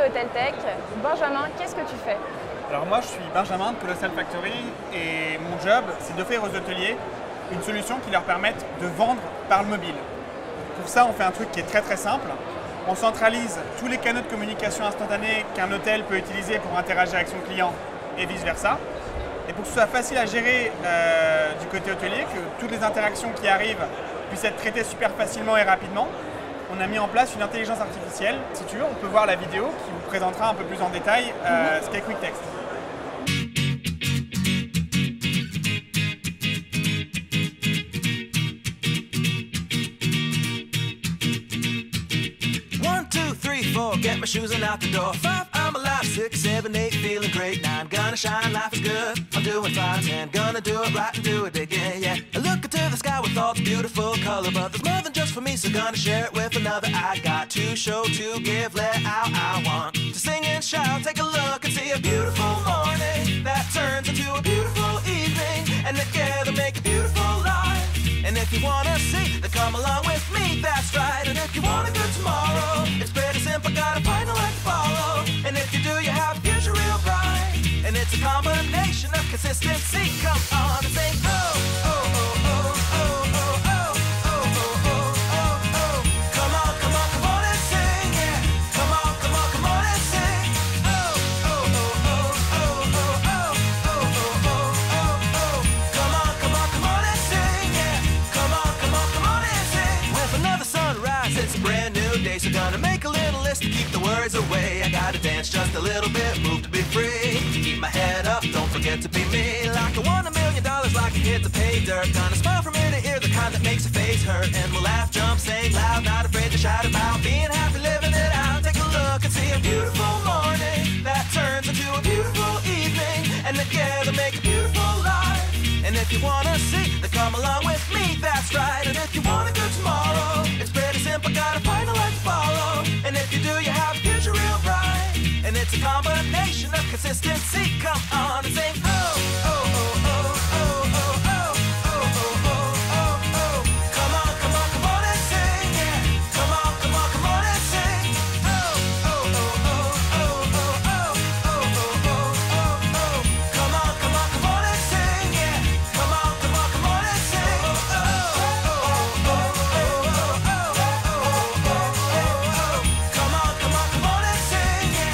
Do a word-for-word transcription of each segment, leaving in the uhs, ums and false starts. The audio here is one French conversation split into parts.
Hôtel Tech. Benjamin, qu'est-ce que tu fais? Alors moi, je suis Benjamin de Colossal Factory et mon job, c'est d'offrir aux hôteliers une solution qui leur permette de vendre par le mobile. Pour ça, on fait un truc qui est très très simple. On centralise tous les canaux de communication instantanée qu'un hôtel peut utiliser pour interagir avec son client et vice-versa. Et pour que ce soit facile à gérer euh, du côté hôtelier, que toutes les interactions qui arrivent puissent être traitées super facilement et rapidement, on a mis en place une intelligence artificielle. Si tu veux, on peut voir la vidéo qui vous présentera un peu plus en détail euh, ce qu'est QuickText. Four, get my shoes and out the door. Five, I'm alive. Six, seven, eight, feeling great. Nine, gonna shine, life is good. I'm doing fine. Ten, gonna do it right and do it again, yeah. I look into the sky with all the beautiful color, but there's more than just for me, so gonna share it with another. I got to show, to give, let out. I want to sing and shout. Take a look and see a beautiful morning that turns into a beautiful evening, and together make a beautiful life. And if you wanna see, then come along with me, that's right. And if you want a good tomorrow, it's pretty simple, got a final life to follow. And if you do, you have a future real bright. And it's a combination of consistency. Come on and say, oh, oh, oh, oh, oh, oh, oh, oh, oh, oh, oh, oh. Come on, come on, come on and sing, yeah. Come on, come on, come on and sing. Oh, oh, oh, oh, oh, oh, oh, oh, oh, oh, oh, oh. Come on, come on, come on and sing, yeah. Come on, come on, come on and sing. With another sunrise, it's a brand new day, so gonna make a little list to keep the words away. I gotta dance just a little bit, move to be free. Keep my head up, don't forget to be me. Like I won a million dollars, like I hit the pay dirt. Gonna smile from ear to ear, the kind that makes your face hurt. And we'll laugh, jump, sing loud, not afraid to shout about being happy, living it out. Take a look and see a beautiful morning that turns into a beautiful evening, and together make a beautiful life. And if you wanna see, then come along with me, that's right. And if you want a good tomorrow, it's pretty simple, got a final life to follow. And if you do, you have a future real bright. And it's a combination of consistency. Come on and sing, oh, oh, oh, oh, oh, oh, oh, oh, oh, oh, oh, oh. Come on, come on, come on and sing, yeah. Come on, come on, come on and sing. Oh, oh, oh, oh, oh, oh, oh, oh, oh, oh, oh. Come on, come on, come on and sing, yeah. Come on, come on, come on and sing. Oh, oh, oh, oh, oh, oh, oh, oh, oh. Come on, come on, come on and sing, yeah.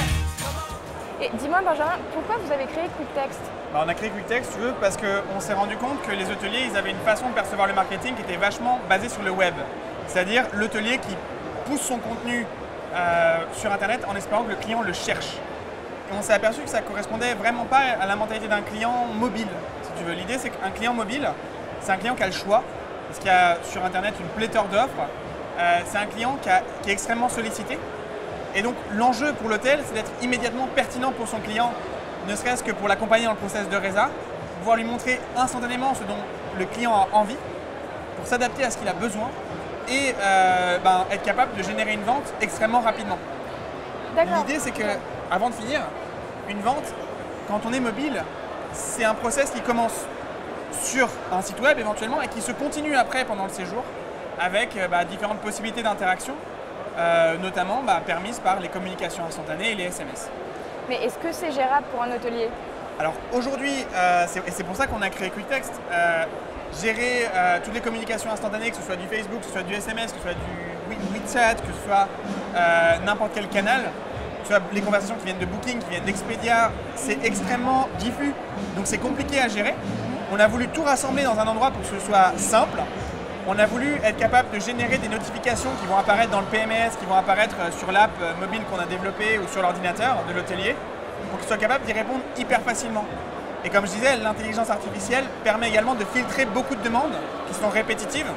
Et dis-moi Benjamin, pourquoi vous avez créé QuickText? Bah, on a créé QuickText, tu veux, parce qu'on s'est rendu compte que les hôteliers, ils avaient une façon de percevoir le marketing qui était vachement basée sur le web. C'est-à-dire l'hôtelier qui pousse son contenu euh, sur Internet en espérant que le client le cherche. Et on s'est aperçu que ça ne correspondait vraiment pas à la mentalité d'un client mobile, si tu veux. L'idée, c'est qu'un client mobile, c'est un client qui a le choix, parce qu'il y a sur Internet une pléthore d'offres. Euh, c'est un client qui, a, qui est extrêmement sollicité. Et donc, l'enjeu pour l'hôtel, c'est d'être immédiatement pertinent pour son client, ne serait-ce que pour l'accompagner dans le process de résa, pouvoir lui montrer instantanément ce dont le client a envie, pour s'adapter à ce qu'il a besoin et euh, ben, être capable de générer une vente extrêmement rapidement. L'idée, c'est que, avant de finir, une vente, quand on est mobile, c'est un process qui commence sur un site web éventuellement et qui se continue après pendant le séjour avec bah, différentes possibilités d'interaction, euh, notamment bah, permises par les communications instantanées et les S M S. Mais est-ce que c'est gérable pour un hôtelier? Alors aujourd'hui, euh, et c'est pour ça qu'on a créé QuickText, euh, gérer euh, toutes les communications instantanées, que ce soit du Facebook, que ce soit du S M S, que ce soit du WeChat, que ce soit euh, n'importe quel canal, que ce soit les conversations qui viennent de Booking, qui viennent d'Expedia, c'est extrêmement diffus, donc c'est compliqué à gérer. On a voulu tout rassembler dans un endroit pour que ce soit simple. On a voulu être capable de générer des notifications qui vont apparaître dans le P M S, qui vont apparaître sur l'app mobile qu'on a développée ou sur l'ordinateur de l'hôtelier, pour qu'il soit capable d'y répondre hyper facilement. Et comme je disais, l'intelligence artificielle permet également de filtrer beaucoup de demandes qui sont répétitives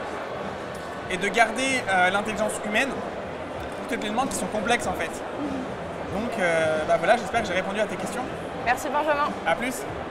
et de garder euh, l'intelligence humaine pour toutes les demandes qui sont complexes en fait. Donc euh, bah voilà, j'espère que j'ai répondu à tes questions. Merci Benjamin. À plus.